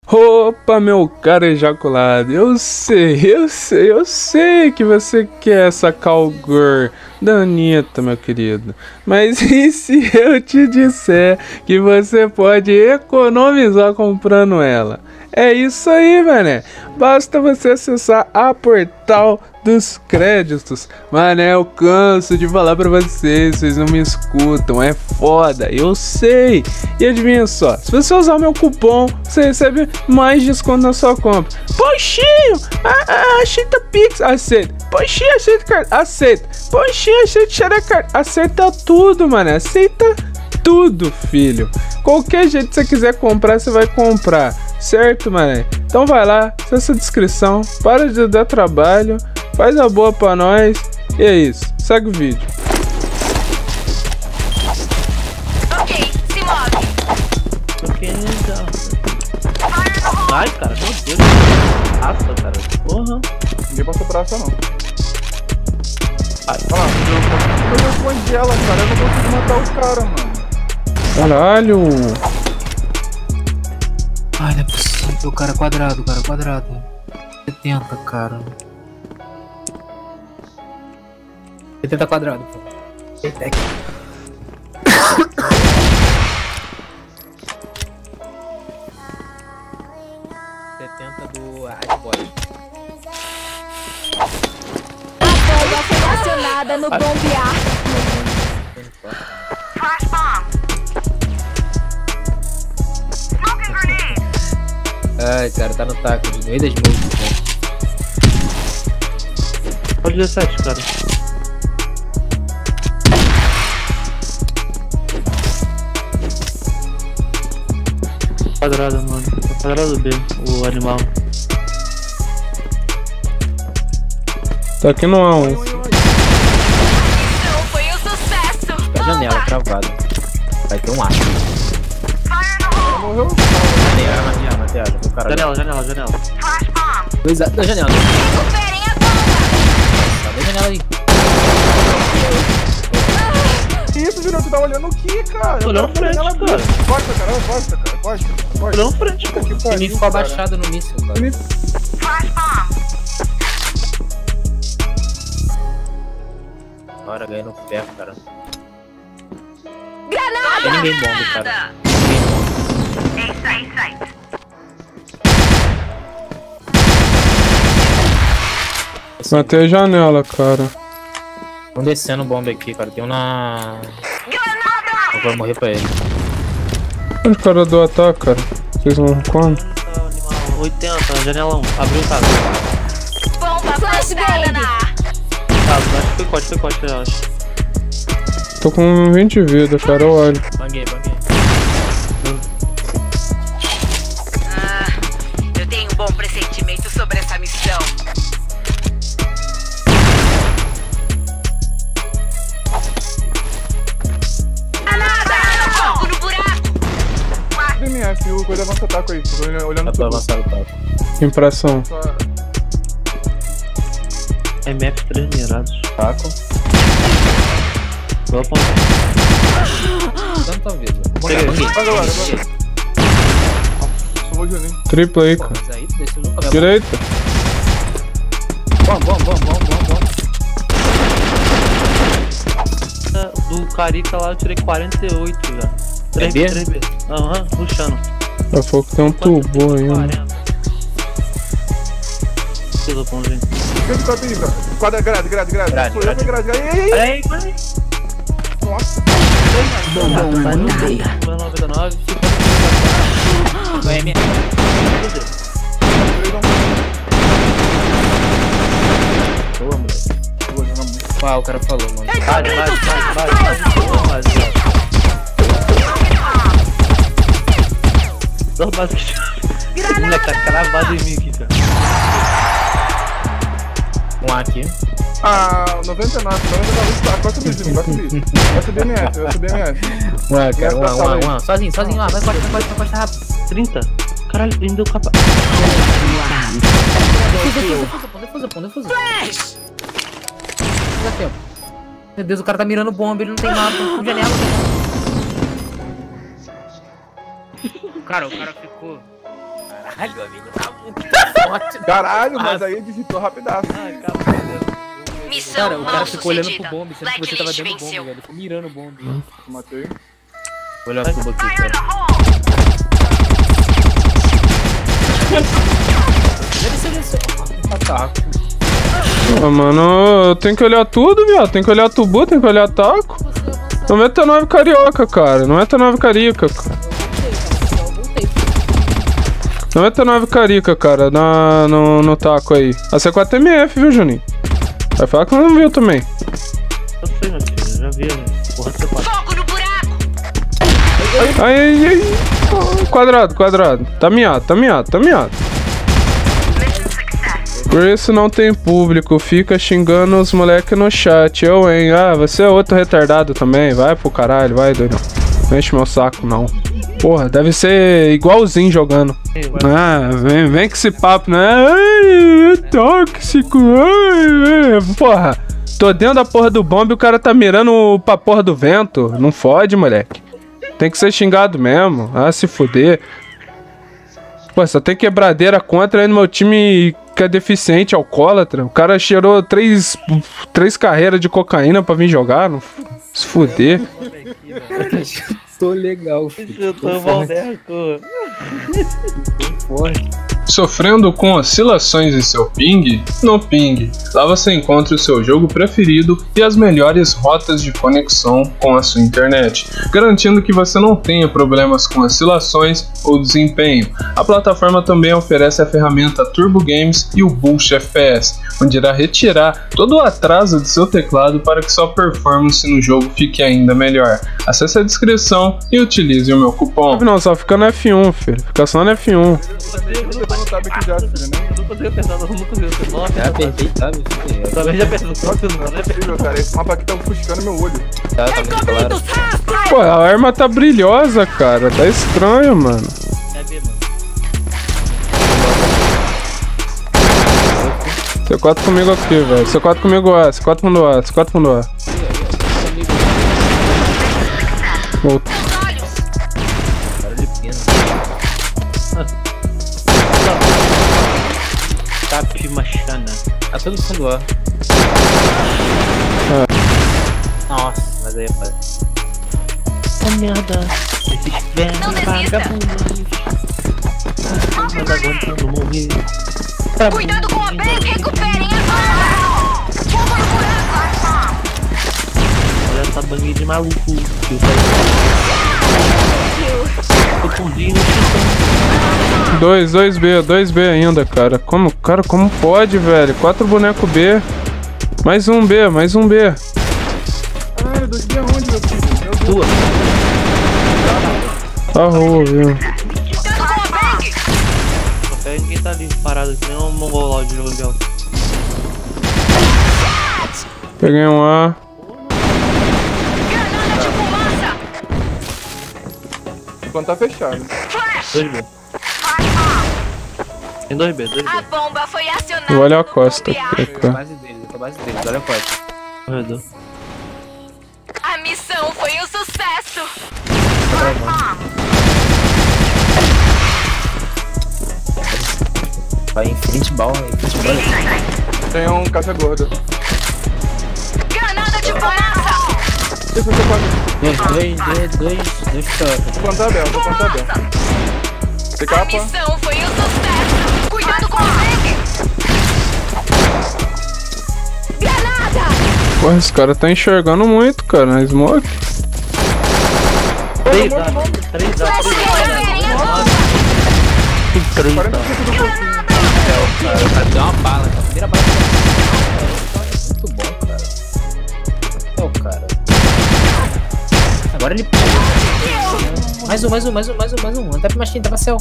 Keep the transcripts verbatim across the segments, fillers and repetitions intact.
Opa, meu caro ejaculado, eu sei, eu sei, eu sei que você quer essa cowgirl da Anitta, meu querido. Mas e se eu te disser que você pode economizar comprando ela? É isso aí, mané. Basta você acessar a Portal dos Créditos. Mané, eu canso de falar pra vocês, vocês não me escutam, é foda, eu sei. E adivinha só, se você usar o meu cupom, você recebe mais desconto na sua compra. Poxinho, a, a, aceita Pix, aceita. Poxinho, aceita cartão, aceita. Poxinho, aceita Xerecard, aceita tudo, mané, aceita tudo, filho. Qualquer jeito que você quiser comprar, você vai comprar. Certo, mané? Então vai lá, acessa a descrição, para de dar trabalho, faz a boa pra nós, e é isso, segue o vídeo. Ok, se move. Ok, legal. Ai, cara, meu Deus. Nossa, cara, porra. Ninguém passou por essa, não. Ai, olha lá, eu não respondi ela, cara, eu não consigo matar o cara, mano. Caralho. Ai, não é possível, cara, quadrado, cara, quadrado. setenta, cara. setenta quadrado, pô. Eita, aqui. setenta do Adboy. A bomba foi acionada no bombear. Ai, cara, tá no taco, no meio das músicas. Pode dezessete, cara. Quadrado, mano. Quadrado B, o animal. Tá aqui no A um. Não foi um sucesso. A janela travada. Vai ter um ar. Morreu? Janela, janela, janela. Janela, janela, janela. Dois da janela. Recuperem a bomba. Tá da janela aí. Que isso, Virão? Tu tá olhando o que, cara? Tô olhando frente, cara. Costa, cara, costa, cara, costa, Tô costa. olhando frente, cara. Que O pariu, time ficou cara. abaixado no míssil, cara. Agora ganhei no ferro, cara. Granada. Tem ninguém bomba, cara. Matei a janela, cara. Estão descendo bomba aqui, cara. Tem um na... Eu vou morrer pra ele. Onde o cara do ataque, cara? Vocês vão quando? Animal, oitenta, janela um. Abriu o caso. Bomba flashbang na ar. Caso, acho que foi corte, foi corte, eu acho. Tô com vinte de vida, cara, eu olho. Banguei, banguei. Ah, eu tenho um bom pressentimento sobre essa missão. Granada! Fogo no buraco! D M F, o coisa avança taco aí. Tô olhando Dá pra tudo. avançar o taco. Impressão. Só M F três mirados. taco. Vou apontar. Tanta vez, velho. Peguei. Banguei. Vai, galera, vai. Só vou Juninho. Triplo aí, Pô, cara. mas aí tu desceu no cabelo. Direita. Bom, bom, bom, bom, bom, bom. Do Carica lá eu tirei quarenta e oito já. três B, B? três B. Aham, rushando. Daqui a pouco tem um tubo ainda. quarenta. Pelo pãozinho. Fica de quatro aí, cara. Quadra, grade, grade, grade. Grade, Foi, grade, grade, grade. Ei, ei, ei. Peraí, peraí. Nossa. Bomba batalha. noventa e nove, O M. Boa, moleque. Boa, joga muito. Ah, o cara falou, mano. Vai, vai, vai, vai. Dois bases. O moleque tá cravado em mim aqui, cara. Um A aqui. Ah, noventa e nove, noventa e nove, tá, costa do Juninho, costa do Juninho. Costa D M F, costa D M F. Um A, cara. Um A, um A, Aí. um A. Sozinho, sozinho. Ah, vai, costa, vai, costa, vai, costa rápido. trinta? Caralho, ele me deu capa. Defusa, pô, defusa, pô, defusa. Dá tempo. Meu Deus, o cara tá mirando bomba, ele não tem mapa. Com janela, tem. Cara, o cara ficou. Caralho, amigo, tá muito forte. Caralho, mas aí digitou rapidaço. Ai, caralho. Missão Cara, o cara mal ficou olhando sucedida. pro bombe, sendo que você tava Blacklist dando bombe, venceu. velho. Ficou mirando o bombe. Matei. Olha a tuba aqui, cara. Deve ser desse... Ataco. Ah, mano, eu tenho que olhar tudo, viado. Tem que olhar tubo, tem que olhar taco. noventa e nove carioca, cara. noventa e nove carica, cara. noventa e nove carica, cara, na, no, no taco aí. A C quatro M F, viu, Juninho? Vai falar que não viu também. Eu sei, meu filho, eu já vi, né? Porra, C quatro. Fogo no buraco! Ai, ai, ai. Quadrado, quadrado. Tá miado, tá miado, tá miado. Por isso não tem público, fica xingando os moleque no chat. Eu, hein? Ah, você é outro retardado também. Vai pro caralho, vai, doidão. Não enche meu saco, não. Porra, deve ser igualzinho jogando. Ah, vem, vem com esse papo, né? Ai, é tóxico. Ai, ai. Porra, tô dentro da porra do bombe e o cara tá mirando pra porra do vento. Não fode, moleque. Tem que ser xingado mesmo. Ah, se fuder. Pô, só tem quebradeira contra aí no meu time que é deficiente, alcoólatra. O cara cheirou três, três carreiras de cocaína pra vir jogar. Não, se fuder. Tô legal, filho. Eu tô Valdeco. Forte. Sofrendo com oscilações em seu ping? No Ping. Lá você encontra o seu jogo preferido e as melhores rotas de conexão com a sua internet, garantindo que você não tenha problemas com oscilações ou desempenho. A plataforma também oferece a ferramenta Turbo Games e o Boost F P S, onde irá retirar todo o atraso de seu teclado para que sua performance no jogo fique ainda melhor. Acesse a descrição e utilize o meu cupom. Não, só fica no F um, filho. Fica só no F um. Eu tô no tab aqui já, filho, né? Eu não consigo apertar, eu não consigo apertar. Nossa, É, apertei, sabe? eu também já apertei, não consigo, não. Não é possível, cara. Esse mapa aqui tá ofuscando meu olho. Tá, tá muito claro. Pô, a arma tá brilhosa, cara. Tá estranho, mano. É B, mano. C quatro comigo aqui, velho. C quatro comigo A, C quatro mundo A, C quatro mundo A. Volta. Barulho pequeno. Cap machana. Tá todo fundo A. Nossa, mas aí é pai. Oh, merda. Esse velho Não desista. vagabundo. Manda aguentando morrer. Cuidado com a bank, recuperem a bala! Fogo no buraco! Olha essa banguinha de maluco. Tô com vinho no chão. dois, dois B, dois B ainda, cara. Como, cara, como pode, velho? Quatro boneco B. Mais um B, mais um B. Caralho, dois B aonde, meu filho? Meu Deus. Tua. Tá rua, viu? Cuidado com a bank! Não pega ninguém tá ali parado aqui, nem um mongolão de novo de alto. Peguei um A. Granada de fumaça! Quando tá fechado. dois B. Tem dois B, dois B. A bomba foi acionada. Vou olhar a no costa. bombear. Pra Eu tô cá. base deles, eu tô base deles. Olha a costa. Corredor. A missão foi um sucesso! Vai em frente bala, em frente bala. Tem um caixa gordo. Granada de fumaça! Esse é o C quatro. Dois, dois, dois, dois, dois choques. Vou plantar aberto, vou plantar aberto. C A capa. missão foi um sucesso! Cuidado com a bank! Granada! Porra, esse cara tá enxergando muito, cara, na smoke. três A, três A, três A. três quarenta A. por cento do corpo. Cara, o cara deu uma bala, cara. Primeira bala. Muito bom, cara. Ô, cara. Agora ele pega. Mais um, mais um, mais um, mais um, mais um. Até mais tinta pra céu.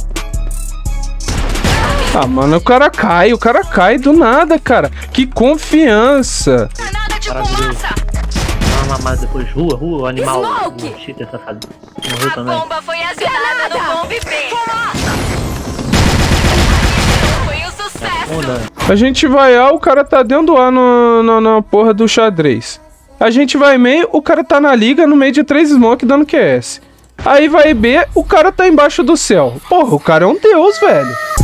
Ah, mano, o cara cai, o cara cai do nada, cara. Que confiança. Granada de Maravilhoso. fumaça! Vamos lá, mas depois rua, rua, o animal. Smoke! O cheater safado. Morreu A também. bomba foi acionada no bombe B! Foi um sucesso! Onda. A gente vai A, o cara tá dentro do A no, no, na porra do xadrez. A gente vai meio, o cara tá na liga no meio de três smoke dando Q S. Aí vai B, o cara tá embaixo do céu. Porra, o cara é um deus, velho.